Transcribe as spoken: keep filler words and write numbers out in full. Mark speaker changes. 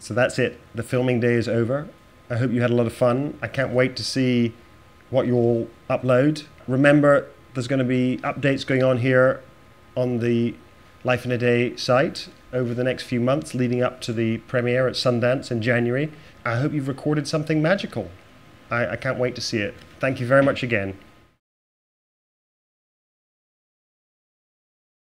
Speaker 1: So that's it. The filming day is over. I hope you had a lot of fun. I can't wait to see what you all upload. Remember, there's going to be updates going on here on the Life in a Day site over the next few months leading up to the premiere at Sundance in January. I hope you've recorded something magical. I, I can't wait to see it. Thank you very much again.